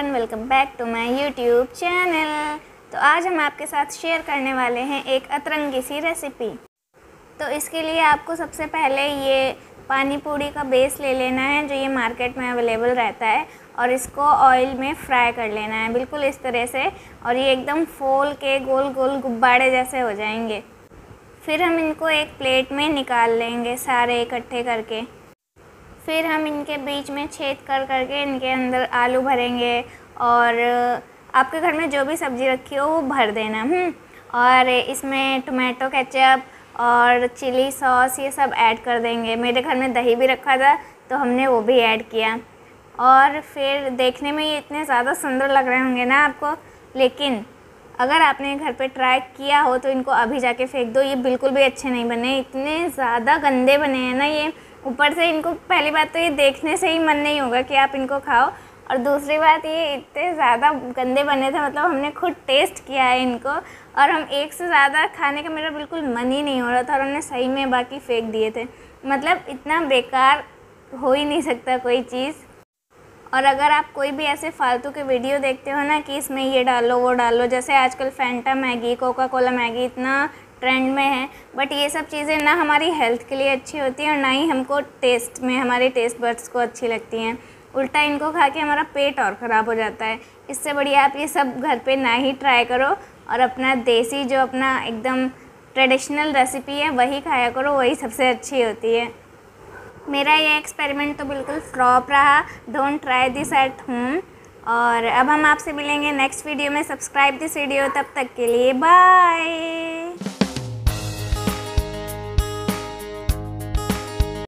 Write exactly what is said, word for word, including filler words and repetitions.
Everyone, welcome back to my YouTube channel. तो आज हम आपके साथ शेयर करने वाले हैं एक अतरंगी सी रेसिपी। तो इसके लिए आपको सबसे पहले ये पानी पूड़ी का बेस ले लेना है, जो ये मार्केट में अवेलेबल रहता है, और इसको ऑयल में फ्राई कर लेना है बिल्कुल इस तरह से, और ये एकदम फोल के गोल गोल गुब्बारे जैसे हो जाएंगे। फिर हम इनको एक प्लेट में निकाल लेंगे सारे इकट्ठे करके। फिर हम इनके बीच में छेद कर करके इनके अंदर आलू भरेंगे, और आपके घर में जो भी सब्ज़ी रखी हो वो भर देना। हम्म और इसमें टोमेटो केचप और चिली सॉस ये सब ऐड कर देंगे। मेरे घर में दही भी रखा था तो हमने वो भी ऐड किया। और फिर देखने में ये इतने ज़्यादा सुंदर लग रहे होंगे ना आपको, लेकिन अगर आपने घर पे ट्राई किया हो तो इनको अभी जाके फेंक दो। ये बिल्कुल भी अच्छे नहीं बने, इतने ज़्यादा गंदे बने हैं ना ये। ऊपर से इनको पहली बात तो ये देखने से ही मन नहीं होगा कि आप इनको खाओ, और दूसरी बात ये इतने ज़्यादा गंदे बने थे, मतलब हमने खुद टेस्ट किया है इनको, और हम एक से ज़्यादा खाने का मेरा बिल्कुल मन ही नहीं हो रहा था, और हमने सही में बाकी फेंक दिए थे। मतलब इतना बेकार हो ही नहीं सकता कोई चीज़। और अगर आप कोई भी ऐसे फालतू के वीडियो देखते हो ना कि इसमें ये डालो वो डालो, जैसे आजकल Fanta Maggi, Coca Cola Maggi इतना ट्रेंड में है, बट ये सब चीज़ें ना हमारी हेल्थ के लिए अच्छी होती हैं और ना ही हमको टेस्ट में हमारे टेस्ट बड्स को अच्छी लगती हैं। उल्टा इनको खा के हमारा पेट और ख़राब हो जाता है। इससे बढ़िया आप ये सब घर पे ना ही ट्राई करो, और अपना देसी जो अपना एकदम ट्रेडिशनल रेसिपी है वही खाया करो, वही सबसे अच्छी होती है। मेरा ये एक्सपेरिमेंट तो बिल्कुल फ्लॉप रहा। Don't try this at home. और अब हम आपसे मिलेंगे नेक्स्ट वीडियो में। Subscribe this video. तब तक के लिए बाय।